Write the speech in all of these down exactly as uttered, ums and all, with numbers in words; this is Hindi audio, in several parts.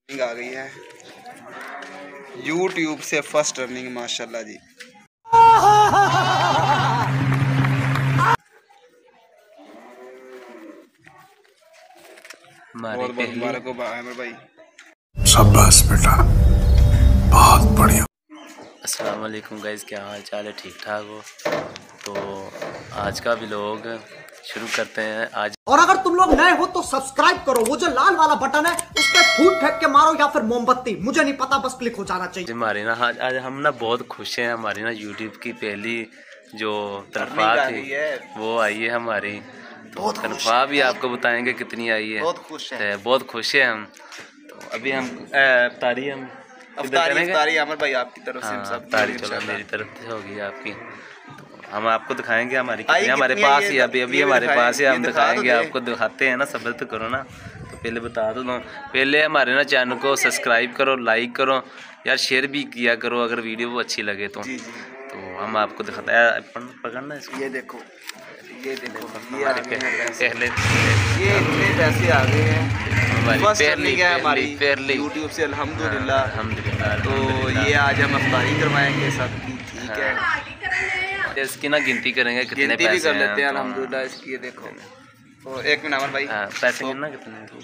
आ गई है यूट्यूब से फर्स्ट अर्निंग माशाल्लाह जी। बहुत बहुत मुबारक हो आमिर भाई। शाबाश बेटा, बहुत बढ़िया। अस्सलाम वालेकुम गाइस, क्या हाल चाल है? ठीक ठाक हो? तो आज का व्लॉग शुरू करते हैं आज। और अगर तुम लोग नए हो तो सब्सक्राइब करो, वो जो लाल वाला बटन है उस पर फूट फेंक के मारो या फिर मोमबत्ती, मुझे नहीं पता, बस क्लिक हो जाना चाहिए। हमारी ना आज आज हम ना बहुत खुश हैं। हमारी ना यूट्यूब की पहली जो तनख्वाह थी वो आई है हमारी। तो तनख्वाह भी आपको बताएंगे कितनी आई है। बहुत खुश है, बहुत खुश है हम। तो अभी हम अफ्तारी हम अफ्तारी आमिर भाई आपकी तरफ से सब अफ्तारी चलो मेरी तरफ से होगी आपकी। हम आपको दिखाएंगे हमारी कितनी हमारे पास ही अभी अभी हमारे पास ही हम दिखाएंगे आपको। दिखाते हैं ना, सब्र तो करो ना। तो पहले बता दो ना, पहले हमारे ना चैनल को सब्सक्राइब करो, लाइक करो यार, शेयर भी किया करो अगर वीडियो वो अच्छी लगे तो। जी जी। तो हम आपको दिखाते हैं, पकड़ना इसको। ये देखो ये देखो हमारे पहले ये इतने पैसे आ गए हैं हमारी हमारी पहली यूट्यूब से अल्हम्दुलिल्लाह। अल्हम्दुलिल्लाह। तो ये आज हम अफ्तारी करवाएंगे सबकी, ठीक है। इसकी ना गिनती करेंगे कितने गिनती पैसे भी कर लेते हैं तो अल्हम्दुलिल्लाह इसकी। ये देखो तो एक मिनट अमर भाई, पैसे गिनना कितने।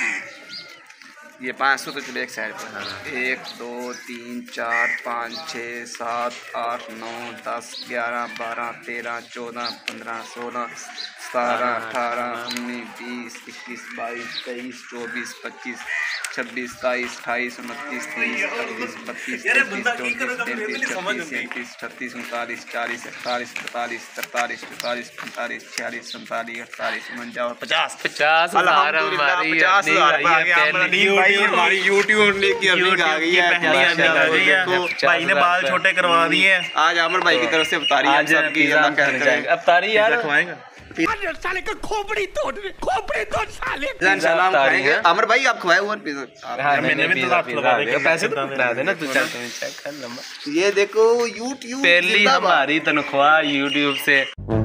ये पाँच सौ तो चले एक साइड पर। एक दो तीन चार पाँच छः सात आठ नौ दस ग्यारह बारह तेरह चौदह पंद्रह सोलह सतारह अठारह उन्नीस बीस इक्कीस बाईस तेईस चौबीस पच्चीस छब्बीस सताईस अट्ठाईस उनतीस तीस इकतीस बत्तीस तैंतीस चौंतीस तैंतीस छत्तीस सैंतीस छत्तीस उनतालीस चालीस इकतालीस पैंतालीस तरतालीस चौतालीस पैंतालीस छियालीस सैंतालीस अड़तालीस उनचास और पचास पचास हजार हमारी पचास हजार हमारी यूट्यूब की अर्निंग आ गई है। भाई ने बाल छोटे करवा दिए हैं। आज आमिर भाई की तरफ से अफ्तारी है सबकी। अफ्तारी यार साले का खोपड़ी तोड़ खोपड़ी तोड़ साले। इंशाल्लाह हम खाएंगे। आमिर भाई आप खवाए हुए पिज़्ज़ा। मैंने भी तो लगा दे पैसे तो बता देना तू। चल चेक कर नंबर। ये देखो यूट्यूब पहली हमारी तनख्वाह यूट्यूब से।